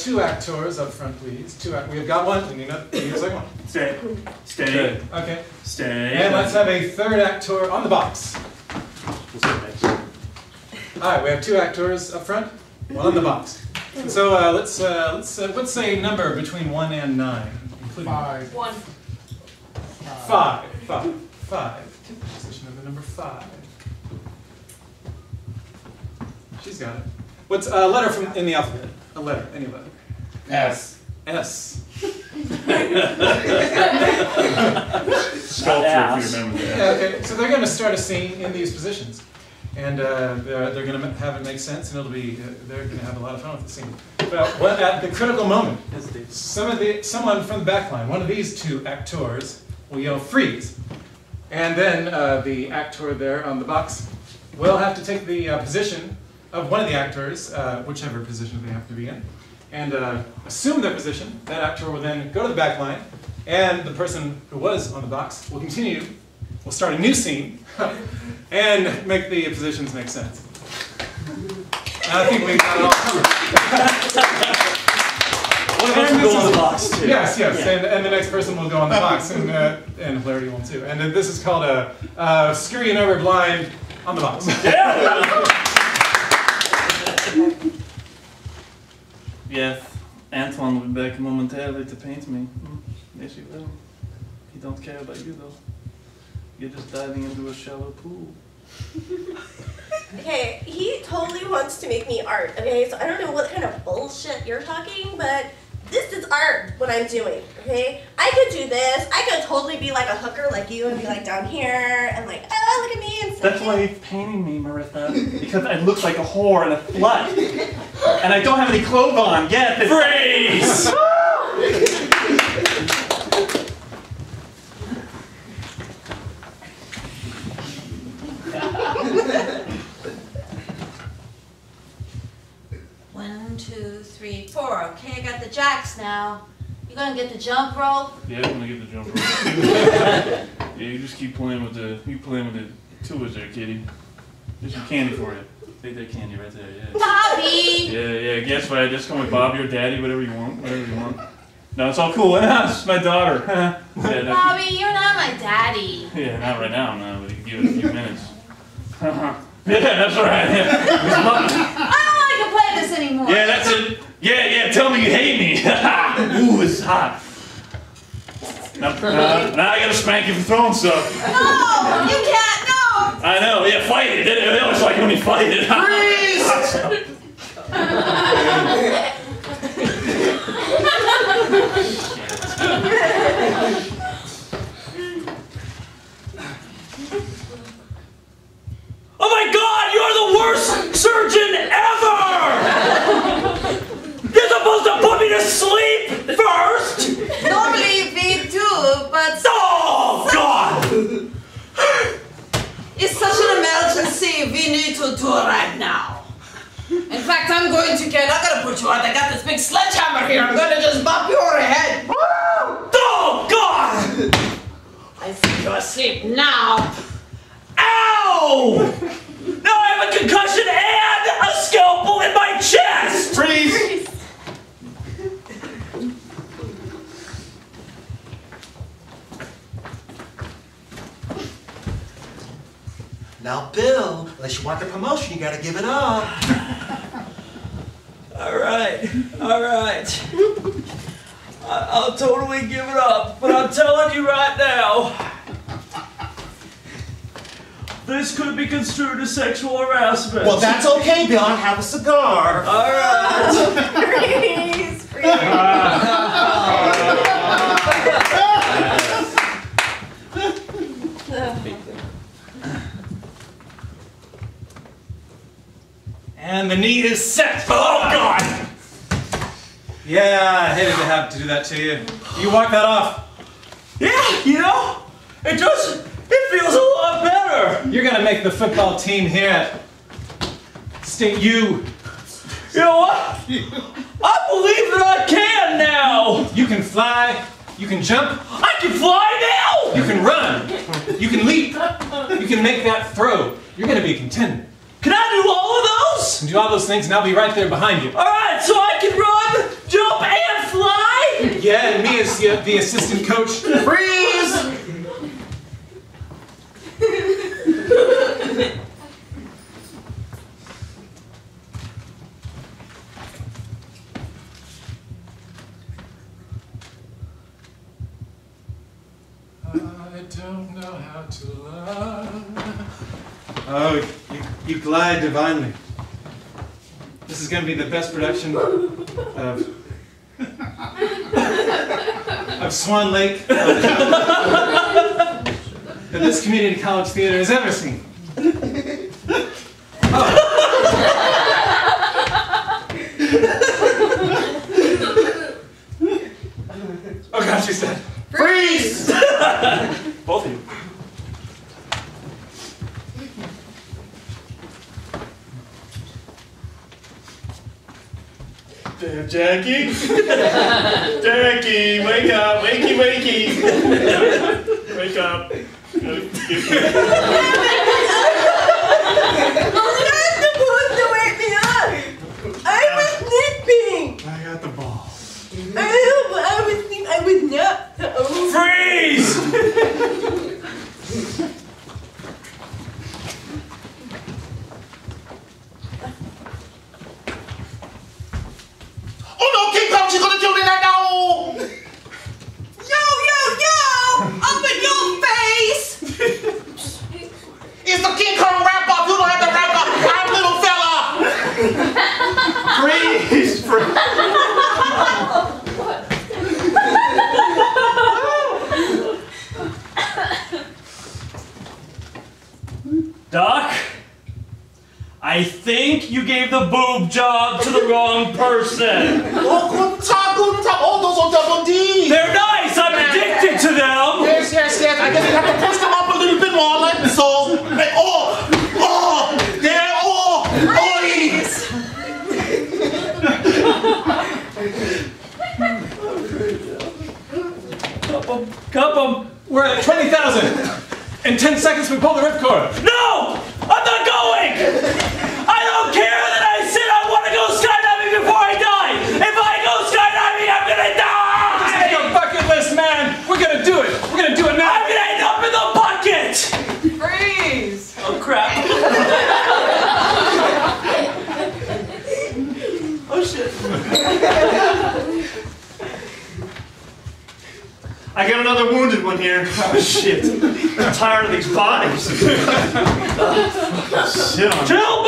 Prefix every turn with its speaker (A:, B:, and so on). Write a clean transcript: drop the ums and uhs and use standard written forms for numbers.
A: two actors up front, please. We've got one. We need a second one.
B: Stay. Stay.
A: Good. Okay.
B: Stay.
A: And let's have a third actor on the box. All right, we have two actors up front, one on the box. So let's say a number between 1 and 9, including
C: 5.
D: 1.
A: 5. Position of the number 5. She's got it. What's a letter from in the alphabet? A letter, any letter.
C: S.
A: S.
B: Sculpture, if you remember that.
A: Yeah, okay. So they're going to start a scene in these positions, and they're going to have it make sense, and it'll be they're going to have a lot of fun with the scene. But at the critical moment, someone from the back line, one of these two actors, will yell "freeze," and then the actor there on the box will have to take the position of one of the actors, whichever position they have to be in, and assume their position. That actor will then go to the back line, and the person who was on the box will continue, will start a new scene, and make the positions make sense. I think we got it all covered.
B: One of us will go on the box, too.
A: Yes,
B: Yeah.
A: and the next person will go on the box, and Hilarity will too. And this is called a Scurrying Over Blind on the box.
B: Yeah! Yes, Antoine will be back momentarily to paint me. Yes, he will. He don't care about you, though. You're just diving into a shallow pool.
D: Okay, he totally wants to make me art, okay? So I don't know what kind of bullshit you're talking, but this is art, what I'm doing, okay? I could do this. I could totally be like a hooker like you and be like down here and like, oh, look at me. And
B: That's why he's painting me, Maritha. Because I look like a whore and a slut. And I don't have any clothes on. Get the freeze!
E: One, 2, 3, 4. Okay, I got the jacks now. You gonna get the jump rope?
B: Yeah, I'm gonna get the jump rope. Yeah, you just keep playing with the toys there, kitty. There's some candy for you. Take that candy right there, yeah.
E: Bobby!
B: Yeah, guess what? Just come with Bobby or Daddy, whatever you want, No, it's all cool. It's my daughter. Yeah,
E: Bobby, you're not my daddy.
B: yeah, not right now, no, but you can give it a few minutes. Yeah, that's right. Yeah.
E: I don't want to play this anymore.
B: Yeah, that's it. Yeah, tell me you hate me. Ooh, it's hot. Now I gotta spank you for throwing stuff.
E: No, you can't, no.
B: I know, yeah, fight it. They always like when you fight it.
E: Freeze!
B: Oh my God, you're the worst surgeon ever! You're supposed to put me to sleep first!
E: Normally we do, but...
B: Oh, God!
E: It's such an emergency, we need to do it right now. In fact, I'm not gonna put you out. I got this big sledgehammer here. I'm gonna just bop you over the head.
B: Oh, God!
E: I see you're asleep now.
B: Ow! Now I have a concussion and a scalpel in my chest!
A: Freeze!
F: Now, Bill, unless you want the promotion, you gotta give it up.
G: All right. I'll totally give it up, but I'm telling you right now, this could be construed as sexual harassment.
F: Well, that's okay, Bill. I'll have a cigar.
G: All right.
D: Freeze!
A: And the knee is set.
B: Oh, God!
A: Yeah, I hated to have to do that to you. You walk that off.
G: Yeah, you know, it feels a lot better.
A: You're gonna make the football team here at State U.
G: You know what? I believe that I can now.
A: You can fly. You can jump.
G: I can fly now.
A: You can run. You can leap. You can make that throw. You're gonna be a contender.
G: Can I do all of those?
A: You can do all those things, and I'll be right there behind you.
G: All right, so I can run, Jump and fly?
A: Yeah, and me as the assistant coach.
F: Freeze!
A: I don't know how to love.
C: Oh, you glide divinely.
A: This is going to be the best production of Swan Lake that this community college theater has ever seen. Oh gosh, she said.
F: Freeze!
B: Both of you. Damn, Jackie. Jackie, wake up. Wakey, wakey. Wake up.
D: I'm not supposed to wake me up. I was sleeping.
C: I got the ball.
D: I was not.
G: Freeze!
F: Oh no, King Kong, she's gonna kill me right now!
E: Yo! Up in your face!
F: It's the King Kong wrap up! You don't have to wrap up! I'm little fella!
C: Freeze! Freeze!
G: Doc, I think you gave the boob job to the wrong person.
F: Oh, guten Tag! Oh, those are double D!
G: They're nice, I'm addicted to them.
F: Yes. I guess you have to push them up a little bit more, like so. Like,
G: Cup 'em.
A: We're at 20,000. In 10 seconds, we pull the ripcord.
G: No! I'm not going! I don't care that I said I want to go skydiving before I die! If I go skydiving, I'm gonna die!
A: This is your bucket list, man. We're gonna do it. We're gonna do it now.
G: I'm gonna end up in the bucket!
E: Freeze!
G: Oh crap. Oh shit.
B: I got another wounded one here. Oh shit. I'm tired of these bodies. Shit on.
G: Kill